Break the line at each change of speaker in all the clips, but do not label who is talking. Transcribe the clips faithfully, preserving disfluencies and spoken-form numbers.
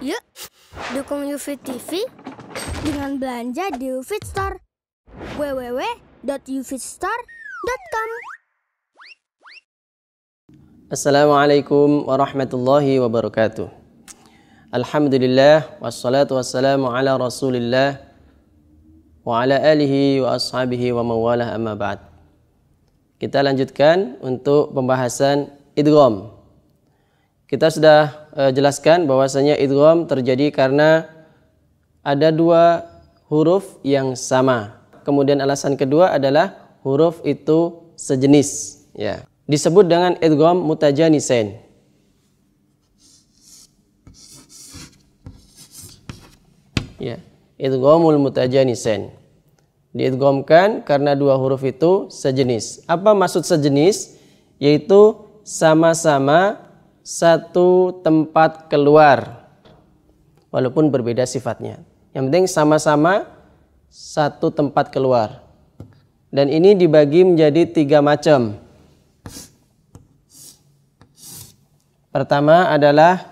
Yuk, dukung UFIT T V dengan belanja di UFIT Store. w w w dot ufitstore dot com.
Assalamualaikum warahmatullahi wabarakatuh. Alhamdulillah, wassalatu wassalamu ala rasulillah wa ala alihi wa ashabihi wa mawalah, amma ba'd. Kita lanjutkan untuk pembahasan idgham. Kita sudah uh, jelaskan bahwasanya idgham terjadi karena ada dua huruf yang sama. Kemudian alasan kedua adalah huruf itu sejenis, ya. Disebut dengan idgham mutajanisain. Ya, idghamul mutajanisain. Diidghamkan karena dua huruf itu sejenis. Apa maksud sejenis? Yaitu sama-sama satu tempat keluar, walaupun berbeda sifatnya. Yang penting sama-sama satu tempat keluar. Dan ini dibagi menjadi tiga macam. Pertama adalah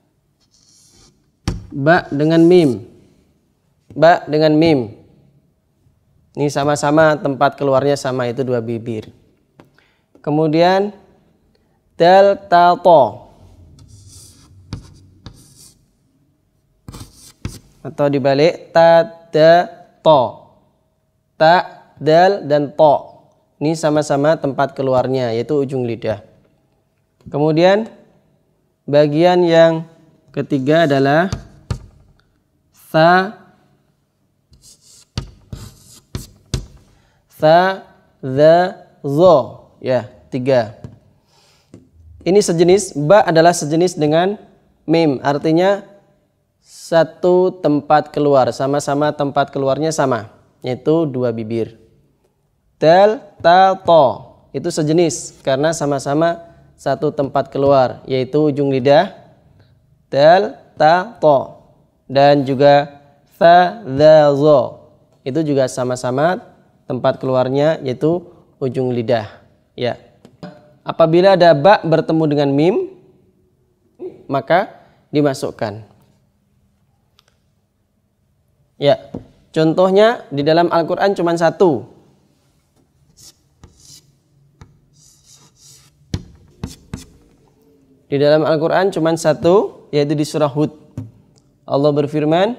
ba dengan mim. Ba dengan mim. Ini sama-sama tempat keluarnya sama, itu dua bibir. Kemudian dal ta to. Atau dibalik ta da to. Ta, dal dan to. Ini sama-sama tempat keluarnya, yaitu ujung lidah. Kemudian bagian yang ketiga adalah tha, tha, dha, zo. Ya, tiga. Ini sejenis, ba adalah sejenis dengan mim, artinya satu tempat keluar, sama-sama tempat keluarnya sama, yaitu dua bibir. Dal, ta, to, itu sejenis karena sama-sama satu tempat keluar, yaitu ujung lidah. Dal, ta, to. Dan juga tha, dha, zo, itu juga sama-sama tempat keluarnya, yaitu ujung lidah. Ya. Apabila ada ba bertemu dengan mim, maka dimasukkan. Ya, contohnya di dalam Al-Quran cuma satu. Di dalam Al-Quran cuma satu, yaitu di surah Hud. Allah berfirman,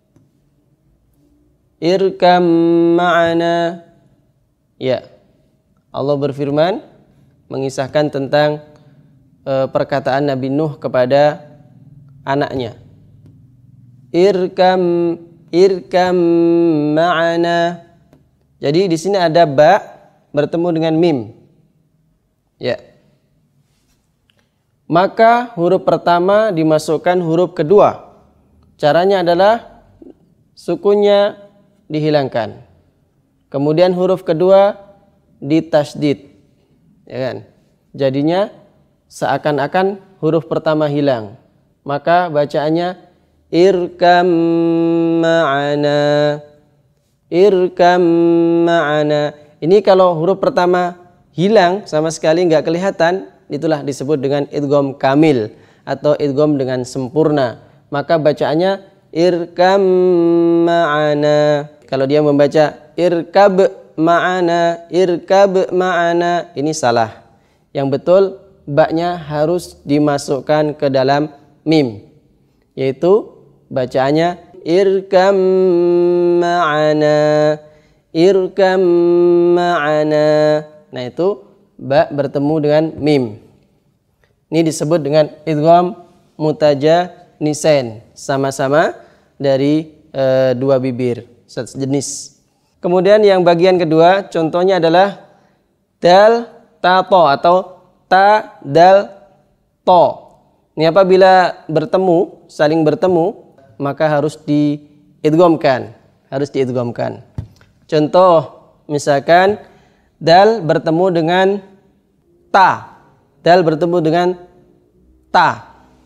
Irkam ma'ana. Ya, Allah berfirman mengisahkan tentang e, perkataan Nabi Nuh kepada anaknya. Irkam Irkam ma'ana. Jadi di sini ada ba bertemu dengan mim. Ya. Maka huruf pertama dimasukkan huruf kedua. Caranya adalah sukunnya dihilangkan. Kemudian huruf kedua ditasydid. Ya kan? Jadinya seakan-akan huruf pertama hilang. Maka bacaannya Irkam ma'ana. Irkam ma'ana. Ini kalau huruf pertama hilang sama sekali nggak kelihatan, itulah disebut dengan idgham kamil atau idgham dengan sempurna. Maka bacaannya Irkam ma'ana. Kalau dia membaca irkab ma'ana, irkab ma'ana, ini salah. Yang betul ba-nya harus dimasukkan ke dalam mim, yaitu bacaannya irkam ma'ana, irkam ma'ana. Nah, itu ba bertemu dengan mim. Ini disebut dengan idgham mutajanisain, sama-sama dari e, dua bibir, sejenis. Kemudian yang bagian kedua, contohnya adalah dal ta to atau ta dal to. Ini apabila bertemu, saling bertemu, maka harus diidghamkan, harus diidghamkan. Contoh, misalkan dal bertemu dengan ta, dal bertemu dengan ta.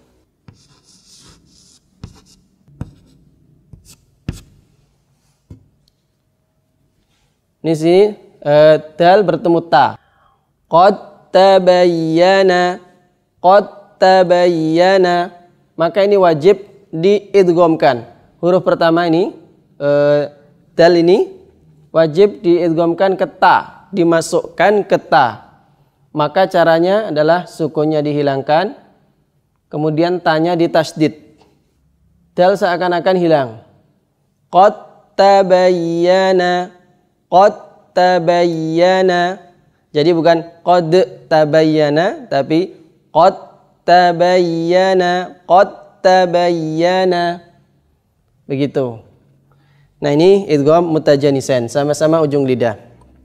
Ini sini uh, dal bertemu ta. Qad tabayyana, qad tabayyana. Maka ini wajib diidghamkan. Huruf pertama ini uh, dal ini wajib diidghamkan ke ta, dimasukkan ke ta. Maka caranya adalah sukunnya dihilangkan, kemudian tanya ditasydid. Dal seakan-akan hilang. Qad tabayyana, qad tabayyana. Jadi bukan qad tabayyana, tapi qad tabayyana, qad tabayyana. Begitu. Nah, ini idgham mutajanisan, sama-sama ujung lidah.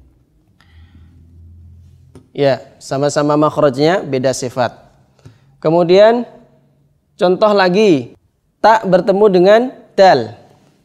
Ya, sama-sama makhrajnya beda sifat. Kemudian contoh lagi, ta bertemu dengan dal.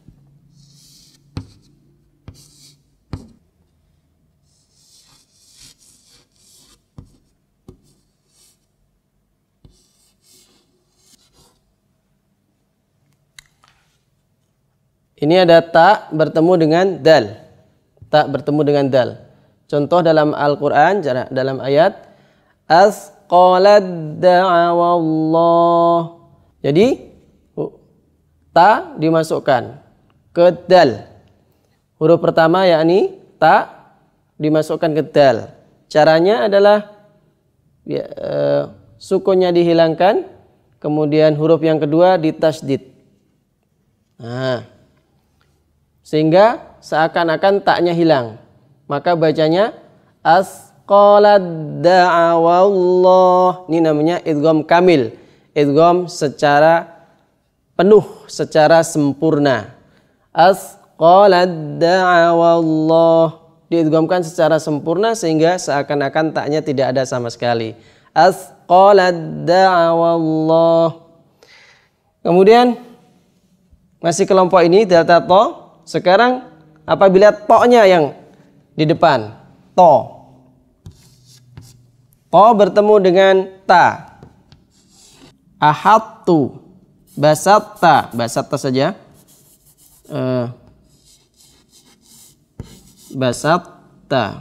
Ini ada ta bertemu dengan dal. Ta bertemu dengan dal. Contoh dalam Al-Quran, dalam ayat Asqalad da'awallah. Jadi ta dimasukkan ke dal. Huruf pertama yakni ta dimasukkan ke dal. Caranya adalah ya, uh, sukunnya dihilangkan, kemudian huruf yang kedua ditasydid. Nah, sehingga seakan-akan taknya hilang. Maka bacanya asqalad da'awallah. Ini namanya idgham kamil. Idgham secara penuh, secara sempurna. Asqalad da'awallah. Diidghamkan secara sempurna sehingga seakan-akan taknya tidak ada sama sekali. Asqalad da'awallah. Kemudian masih kelompok ini delta to. Sekarang apabila to-nya yang di depan, to. To bertemu dengan ta. Ahadtu, basatta, basatta saja. Uh, basatta.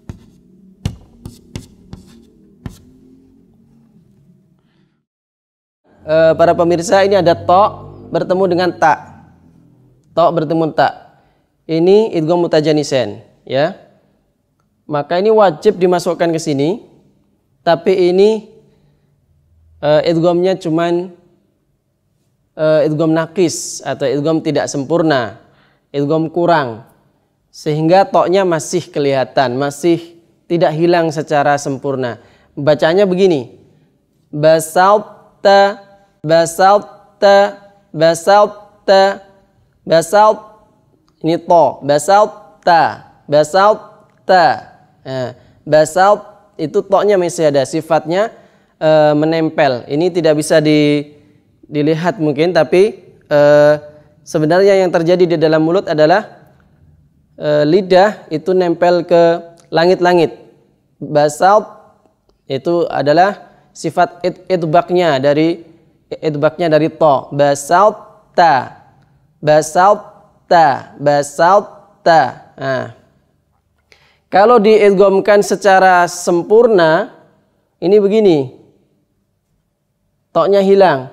Uh, para pemirsa, ini ada to bertemu dengan ta. To bertemu ta. Ini idgham mutajanisan, ya. Maka ini wajib dimasukkan ke sini. Tapi ini uh, idghamnya cuman uh, idgham naqis atau idgham tidak sempurna, idgham kurang. Sehingga to-nya masih kelihatan, masih tidak hilang secara sempurna. Bacanya begini. Basalta, basalta, basalta, basalt. Ini to, basalta, basalta. Nah, basalt itu to-nya masih ada, sifatnya e, menempel. Ini tidak bisa di, dilihat mungkin, tapi e, sebenarnya yang terjadi di dalam mulut adalah e, lidah itu nempel ke langit-langit. Basalt itu adalah sifat idbaknya dari idbaknya dari to. Basalta, basalta. Ta, basalta. Nah, kalau diidghamkan secara sempurna, ini begini, to-nya hilang.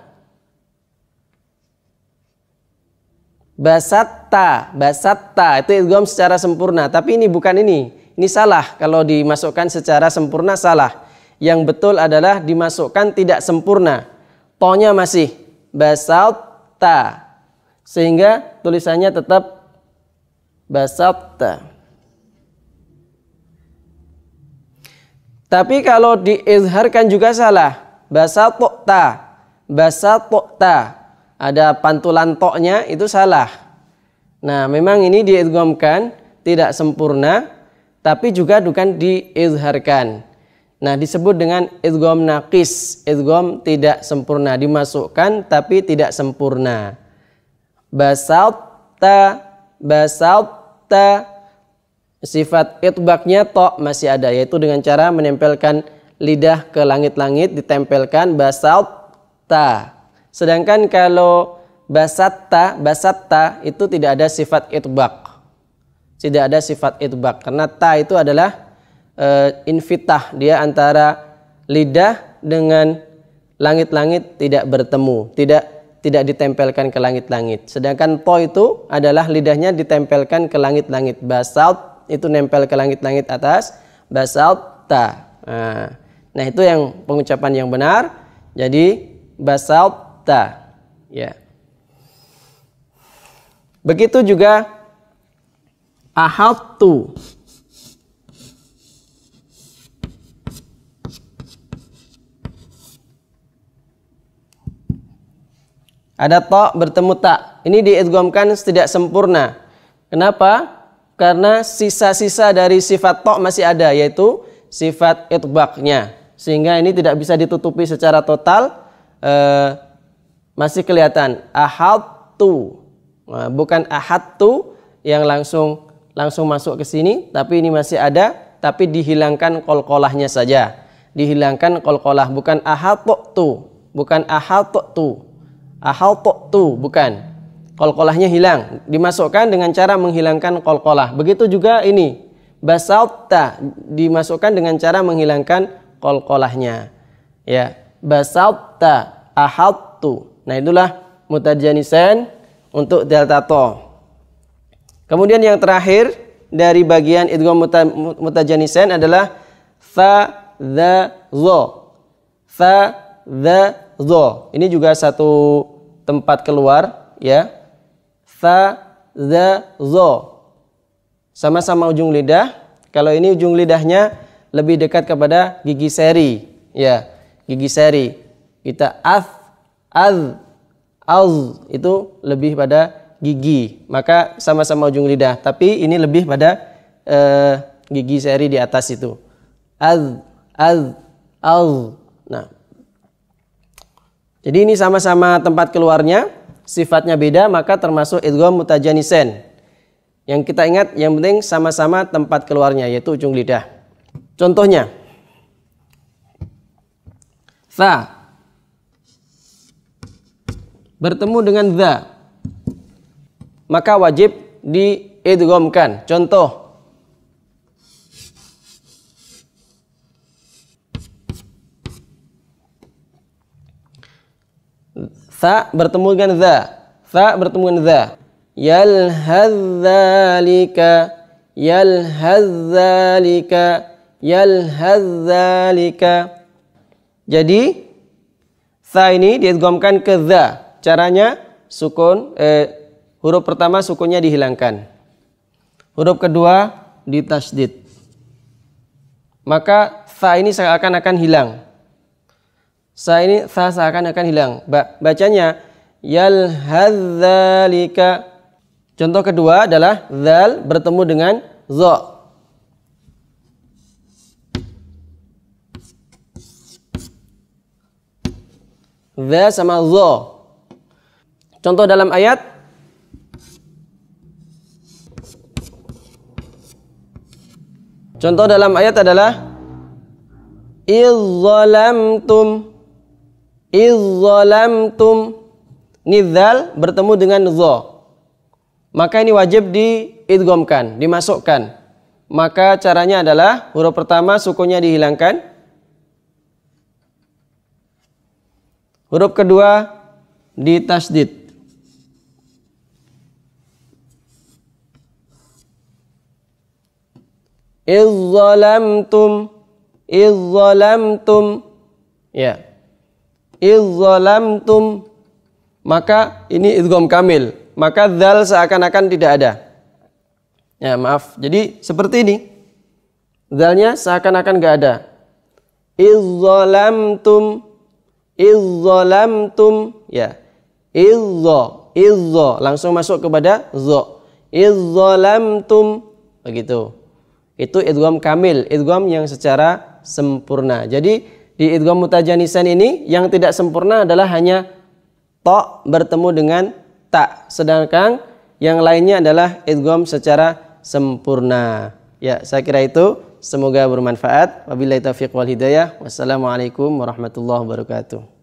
Basatta, basatta itu idgham secara sempurna, tapi ini bukan ini. Ini salah kalau dimasukkan secara sempurna, salah. Yang betul adalah dimasukkan tidak sempurna. To-nya masih basalta. Sehingga tulisannya tetap basatta. Tapi kalau diizharkan juga salah. Basatokta, basatokta. Ada pantulan to-nya itu salah. Nah, memang ini diidghamkan tidak sempurna, tapi juga bukan diizharkan. Nah, disebut dengan idgham naqis, idgham tidak sempurna, dimasukkan tapi tidak sempurna. Basalta, basalta, sifat itbaknya to masih ada, yaitu dengan cara menempelkan lidah ke langit-langit, ditempelkan basalta. Sedangkan kalau basatta, basatta itu tidak ada sifat itbak, tidak ada sifat itbak, karena ta itu adalah e, infitah, dia antara lidah dengan langit-langit tidak bertemu, tidak tidak ditempelkan ke langit-langit. Sedangkan to itu adalah lidahnya ditempelkan ke langit-langit. Basalt itu nempel ke langit-langit atas. Basalta. Nah, nah itu yang pengucapan yang benar. Jadi basalta. Ya. Begitu juga ahadtu. Ada to bertemu ta. Ini diidghamkan tidak sempurna. Kenapa? Karena sisa-sisa dari sifat to masih ada, yaitu sifat itbaqnya. Sehingga ini tidak bisa ditutupi secara total. Eh, masih kelihatan ahadtu. Nah, bukan ahadtu yang langsung langsung masuk ke sini, tapi ini masih ada, tapi dihilangkan qalqalahnya saja. Dihilangkan qalqalah, bukan ahadtu, bukan ahadtu. Ahadtu, bukan. Qalqalahnya hilang, dimasukkan dengan cara menghilangkan qalqalah. Begitu juga ini, basalta dimasukkan dengan cara menghilangkan qalqalahnya. Ya, basalta, ahadtu. Nah, itulah mutajanisan untuk delta to. Kemudian yang terakhir dari bagian idgham mutajanisan adalah fa dha dha. Fa dha dha. Ini juga satu tempat keluar, ya. Fa dha dha. Sama-sama ujung lidah. Kalau ini ujung lidahnya lebih dekat kepada gigi seri, ya. Gigi seri. Kita ath, az, az itu lebih pada gigi, maka sama-sama ujung lidah, tapi ini lebih pada uh, gigi seri di atas itu. Az, az, az. Nah, jadi ini sama-sama tempat keluarnya, sifatnya beda, maka termasuk idgham mutajanisan. Yang kita ingat, yang penting sama-sama tempat keluarnya, yaitu ujung lidah. Contohnya, fa bertemu dengan dha, maka wajib diidghamkan. Contoh, fa bertemu dengan dha, fa bertemu dengan dha. Yalhadzalika, yalhadzalika, yalhadzalika. Jadi tha ini diidghamkan ke dha. Caranya sukun eh, huruf pertama sukunnya dihilangkan. Huruf kedua ditasydid. Maka tha ini seakan-akan hilang. Sa ini tha seakan-akan hilang. Ba bacanya yalhadzalika. Contoh kedua adalah dzal bertemu dengan dha. Dha sama dha. Contoh dalam ayat, contoh dalam ayat adalah izzalamtum, izzalamtum. Nidzal bertemu dengan dha, maka ini wajib diidghamkan, dimasukkan. Maka caranya adalah huruf pertama sukunnya dihilangkan, huruf kedua ditasydid. Izzalamtum, izzalamtum, ya, izzalamtum, maka ini idgham kamil, maka dzal seakan-akan tidak ada. Ya, maaf, jadi seperti ini, dzalnya seakan-akan nggak ada. Izzalamtum, izzalamtum, ya, izza, izza, langsung masuk kepada dha. Izzalamtum, begitu. Itu idgham kamil, idgham yang secara sempurna. Jadi di idgham mutajanisan ini yang tidak sempurna adalah hanya ta bertemu dengan ta, sedangkan yang lainnya adalah idgham secara sempurna. Ya, saya kira itu, semoga bermanfaat. Wabillahi taufiq wal hidayah. Wassalamualaikum warahmatullahi wabarakatuh.